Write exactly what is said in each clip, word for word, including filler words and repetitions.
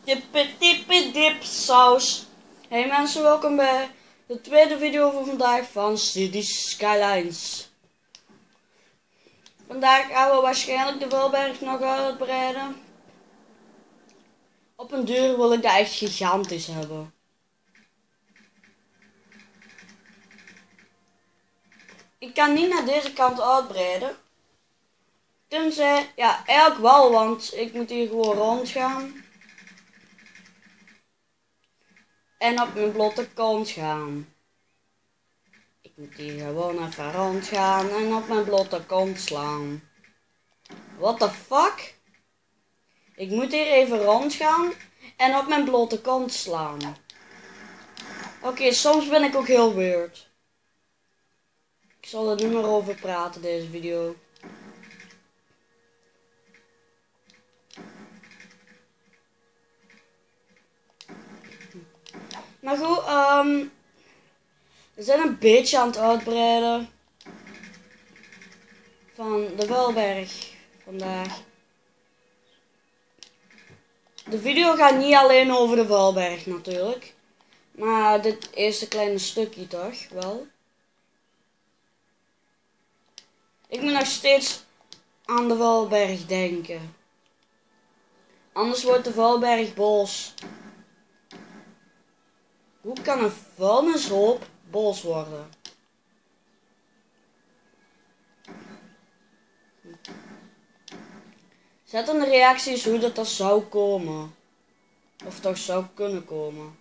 Dippe dippe dip saus. Hey mensen, welkom bij de tweede video van vandaag van Cities Skylines. Vandaag gaan we waarschijnlijk de Vulberg nog uitbreiden. Op een duur wil ik dat echt gigantisch hebben. Ik kan niet naar deze kant uitbreiden. Tenzij, ja eigenlijk wel, want ik moet hier gewoon rond gaan. En op mijn blote kont gaan. Ik moet hier gewoon even rond gaan en op mijn blote kont slaan. What the fuck? Ik moet hier even rond gaan en op mijn blote kont slaan. Oké, okay, soms ben ik ook heel weird. Ik zal er niet meer over praten deze video. Maar goed, um, we zijn een beetje aan het uitbreiden van de Vulberg vandaag. De video gaat niet alleen over de Vulberg natuurlijk, maar dit eerste kleine stukje toch wel. Ik moet nog steeds aan de Vulberg denken. Anders wordt de Vulberg boos. Hoe kan een vuilnishoop boos worden? Zet in de reacties hoe dat, dat zou komen. Of toch zou kunnen komen.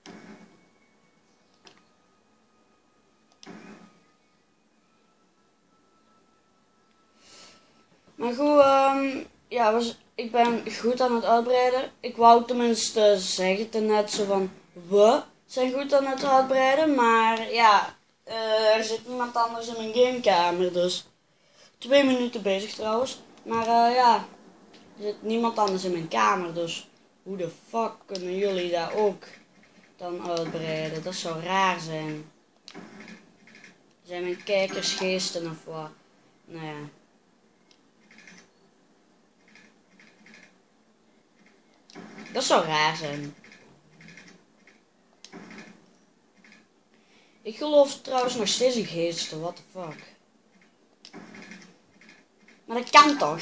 Maar goed, um, ja, was, ik ben goed aan het uitbreiden. Ik wou tenminste zeggen ten net zo van we zijn goed aan het uitbreiden, maar ja, uh, er zit niemand anders in mijn gamekamer, dus twee minuten bezig trouwens. Maar uh, ja, er zit niemand anders in mijn kamer, dus hoe de fuck kunnen jullie daar ook dan uitbreiden? Dat zou raar zijn. Zijn mijn kijkers geesten of wat? Nou ja. Dat zou raar zijn. Ik geloof trouwens nog steeds in geesten, what the fuck. Maar dat kan toch?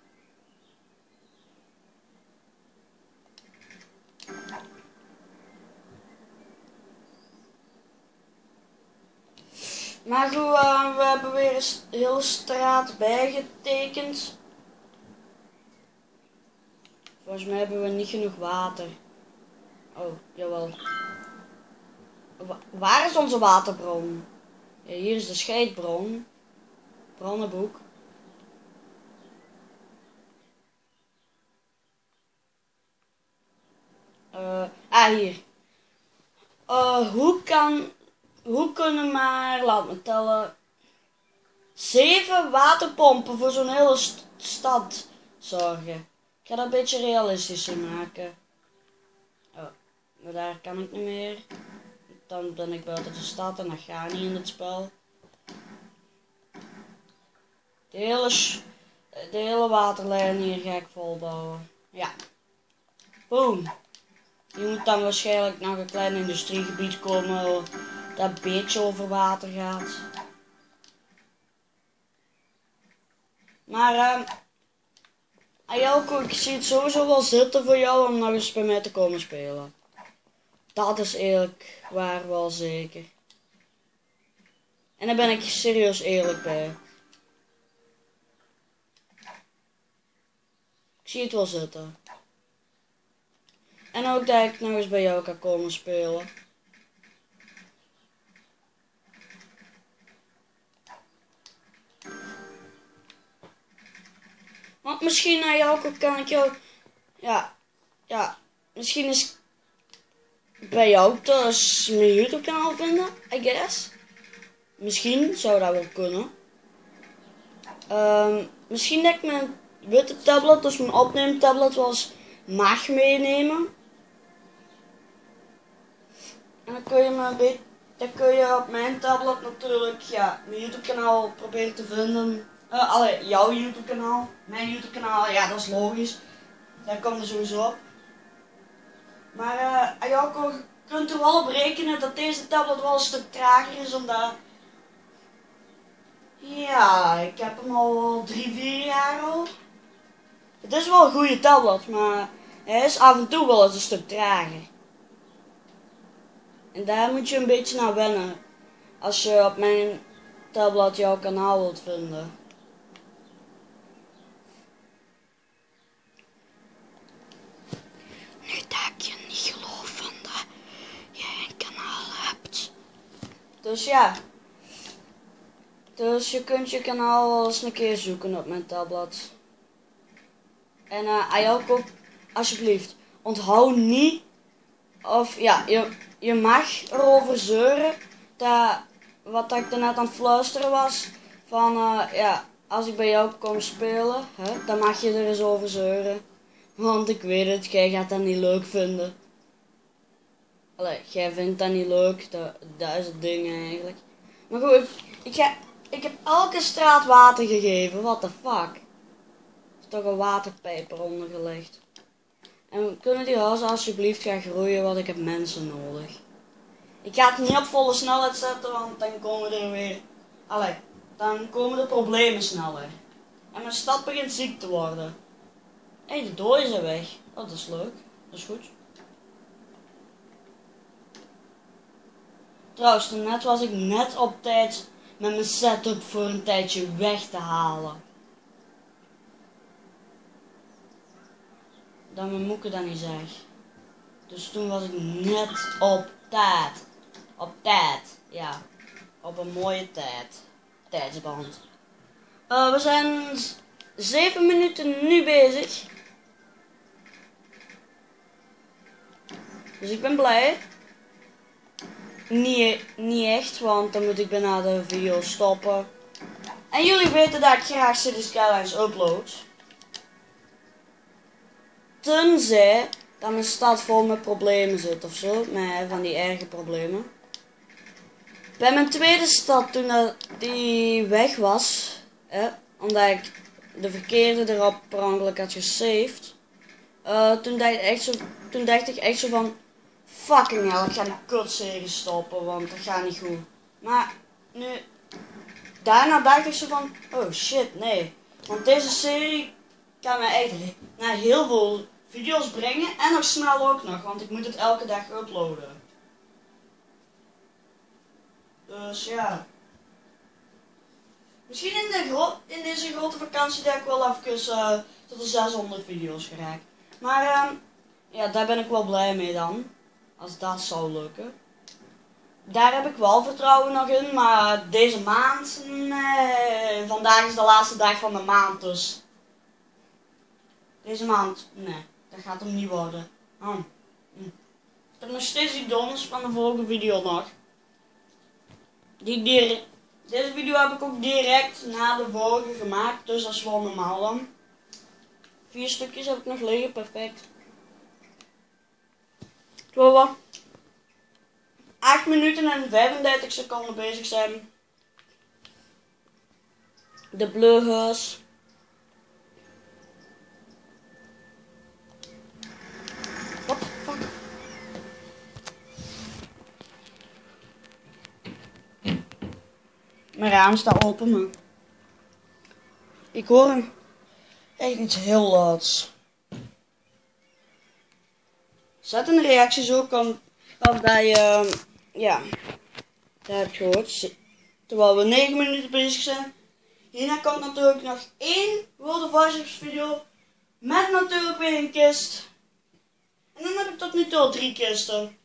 Maar goed, uh, we hebben weer een hele straat bijgetekend. Volgens mij hebben we niet genoeg water. Oh, jawel. Wa waar is onze waterbron? Ja, hier is de scheidbron. Bronnenboek. Uh, ah, hier. Uh, hoe kan... Hoe kunnen maar... Laat me tellen... Zeven waterpompen voor zo'n hele st stad zorgen. Ik ga dat een beetje realistischer maken. Oh, maar daar kan ik niet meer. Dan ben ik buiten de stad en dat gaat niet in het spel. De hele, de hele waterlijn hier ga ik volbouwen. Ja. Boom. Hier moet dan waarschijnlijk nog een klein industriegebied komen dat een beetje over water gaat. Maar uh, Ayelko, ik zie het sowieso wel zitten voor jou om nog eens bij mij te komen spelen. Dat is eerlijk waar wel zeker. En daar ben ik serieus eerlijk bij. Ik zie het wel zitten. En ook dat ik nog eens bij jou kan komen spelen. Want misschien naar jou kan ik jou... Ja, ja, misschien is... bij jou dus mijn YouTube kanaal vinden, I guess. Misschien zou dat wel kunnen. Um, misschien dat ik mijn witte tablet, dus mijn opneemtablet wel eens mag meenemen. En dan kun je me een beetje, dan kun je op mijn tablet natuurlijk, ja, mijn YouTube kanaal proberen te vinden. Uh, allee, jouw YouTube kanaal, mijn YouTube kanaal, ja dat is logisch. Daar komt er sowieso op. Maar uh, je kunt er wel op rekenen dat deze tablet wel een stuk trager is, omdat... Ja, ik heb hem al drie, vier jaar al. Het is wel een goede tablet, maar hij is af en toe wel eens een stuk trager. En daar moet je een beetje naar wennen, als je op mijn tablet jouw kanaal wilt vinden. Nu dat ik je niet geloof van dat jij een kanaal hebt. Dus ja. Dus je kunt je kanaal wel eens een keer zoeken op mijn tablet. En uh, Ayoko, alsjeblieft, onthoud niet, of ja, je, je mag erover zeuren, dat, wat dat ik daarnet aan het fluisteren was, van uh, ja, als ik bij jou kom spelen, hè, dan mag je er eens over zeuren. Want ik weet het, jij gaat dat niet leuk vinden. Allee, jij vindt dat niet leuk, dat, dat is het ding eigenlijk. Maar goed, ik, ik, ga, ik heb elke straat water gegeven, what the fuck. Er is toch een waterpijp eronder gelegd. En kunnen die huizen alsjeblieft gaan groeien, want ik heb mensen nodig. Ik ga het niet op volle snelheid zetten, want dan komen er weer... Allee, dan komen de problemen sneller. En mijn stad begint ziek te worden. Hé, hey, de dooi zijn weg. Oh, dat is leuk. Dat is goed. Trouwens, net was ik net op tijd met mijn setup voor een tijdje weg te halen. Dat mijn moeke dat niet zag. Dus toen was ik net op tijd. Op tijd, ja. Op een mooie tijd. Tijdsband. Uh, we zijn zeven minuten nu bezig. Dus ik ben blij. Niet, niet echt, want dan moet ik bijna de video stoppen. En jullie weten dat ik graag Cities Skylines upload. Tenzij dat mijn stad vol met problemen zit ofzo. Met van die erge problemen. Bij mijn tweede stad, toen dat die weg was. Hè, omdat ik de verkeerde erop per ongeluk had gesaved. Uh, toen, dacht ik echt zo, toen dacht ik echt zo van... Fucking hell, ik ga een kutserie stoppen, want dat gaat niet goed. Maar nu... Daarna dacht ik zo van... Oh shit, nee. Want deze serie kan me echt naar heel veel video's brengen. En nog snel ook nog, want ik moet het elke dag uploaden. Dus ja. Misschien in, de gro in deze grote vakantie dat ik wel even uh, tot de zeshonderd video's geraak. Maar uh, ja, daar ben ik wel blij mee dan. Als dat zou lukken. Daar heb ik wel vertrouwen nog in, maar deze maand, nee. Vandaag is de laatste dag van de maand, dus. Deze maand, nee, dat gaat hem niet worden. Oh. Hm. Ik heb nog steeds die dons van de vorige video nog. Die direct, deze video heb ik ook direct na de vorige gemaakt, dus dat is wel normaal dan. Vier stukjes heb ik nog liggen, perfect. Zo wat. acht minuten en vijfendertig seconden bezig zijn. De Bleuhuis. What the fuck? Mijn raam staat open, man. Ik hoor hem. Echt iets heel luids. Zet in de reacties ook om, of dat je, ja, dat heb je gehoord. Terwijl we negen minuten bezig zijn. Hierna komt natuurlijk nog één World of Warships video. Met natuurlijk weer een kist. En dan heb ik tot nu toe al drie kisten.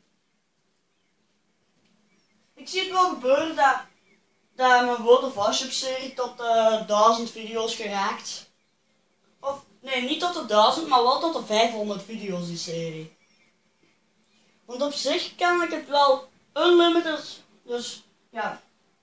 Ik zie het wel gebeuren dat, dat mijn World of Warships serie tot de duizend video's geraakt. Of, nee, niet tot de duizend, maar wel tot de vijfhonderd video's die serie. Want op zich kan ik het wel unlimited, dus ja,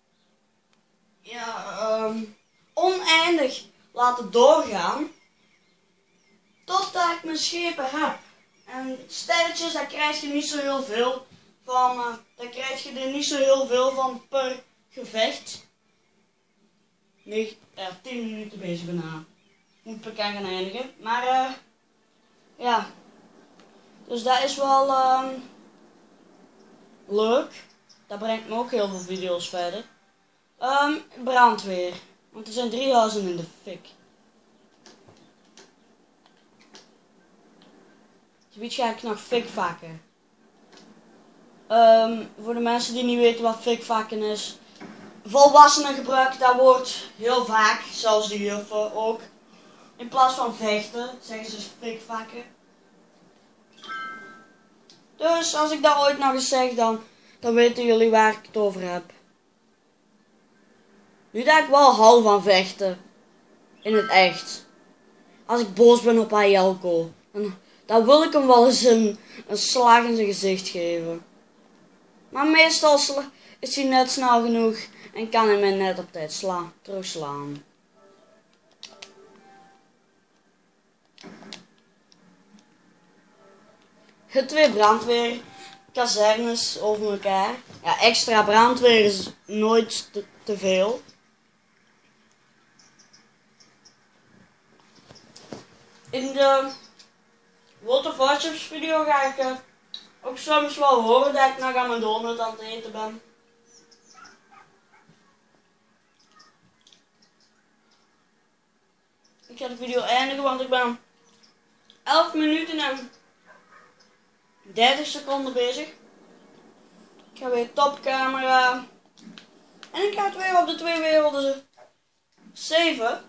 ja um, oneindig laten doorgaan. Totdat ik mijn schepen heb. En sterretjes, daar krijg je niet zo heel veel van, uh, daar krijg je er niet zo heel veel van per gevecht. Nee, ja, tien minuten bezig bijna. Moet ik aan gaan eindigen. Maar uh, ja. Dus dat is wel um, leuk. Dat brengt me ook heel veel video's verder. Um, brandweer. Want er zijn drie huizen in de fik. Het gebied ga ik nog fikvakken. Um, voor de mensen die niet weten wat fikvakken is. Volwassenen gebruiken dat woord heel vaak. Zelfs de juffen ook. In plaats van vechten zeggen ze fikvakken. Dus als ik dat ooit nog eens zeg, dan, dan weten jullie waar ik het over heb. Nu dat ik wel hou van vechten. In het echt. Als ik boos ben op Ayelko, dan, dan wil ik hem wel eens een, een slag in zijn gezicht geven. Maar meestal is hij net snel genoeg en kan hij mij net op tijd sla terugslaan. Het twee brandweerkazernes over elkaar. Ja, extra brandweer is nooit te, te veel. In de Water Voiceps video ga ik uh, ook soms wel horen dat ik nog aan mijn donut aan het eten ben. Ik ga de video eindigen, want ik ben elf minuten en dertig seconden bezig. Ik ga weer topcamera. En ik ga het weer op de twee werelden saven.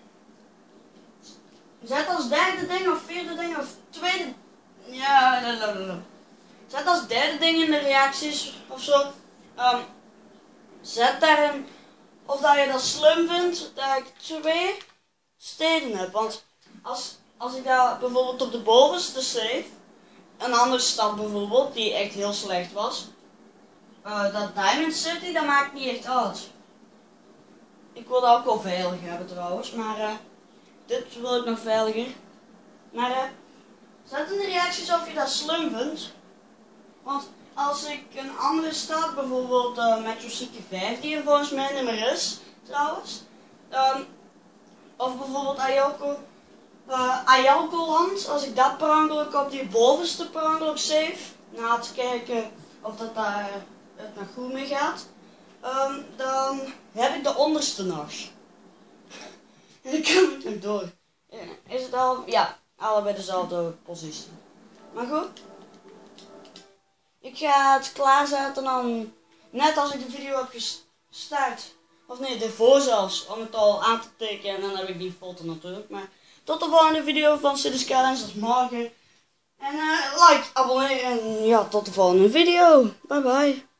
Zet als derde ding of vierde ding of tweede. Ja, lalalala. Zet als derde ding in de reacties of zo. Um, zet daarin of dat je dat slim vindt dat ik twee steden heb. Want als, als ik daar bijvoorbeeld op de bovenste save, een andere stad bijvoorbeeld, die echt heel slecht was. Uh, dat Diamond City, dat maakt niet echt uit. Ik wil dat ook wel veilig hebben trouwens, maar uh, dit wil ik nog veiliger. Maar uh, zet in de reacties of je dat slim vindt. Want als ik een andere stad, bijvoorbeeld uh, Metro City vijf, die er volgens mij niet meer is, trouwens. Um, of bijvoorbeeld Ayelko, uh, Ayelko-land, als ik dat per ongeluk op die bovenste per ongeluk save, na te kijken of dat daar het nog goed mee gaat, um, dan heb ik de onderste nog. En dan kan ik nog door. Is het al? Ja, allebei dezelfde positie. Maar goed. Ik ga het klaarzetten dan, net als ik de video heb gestart. Of nee, ervoor zelfs, om het al aan te tekenen. En dan heb ik die foto natuurlijk. Maar tot de volgende video van City Skylines, dat is morgen. En uh, like, abonneer en ja, tot de volgende video. Bye bye.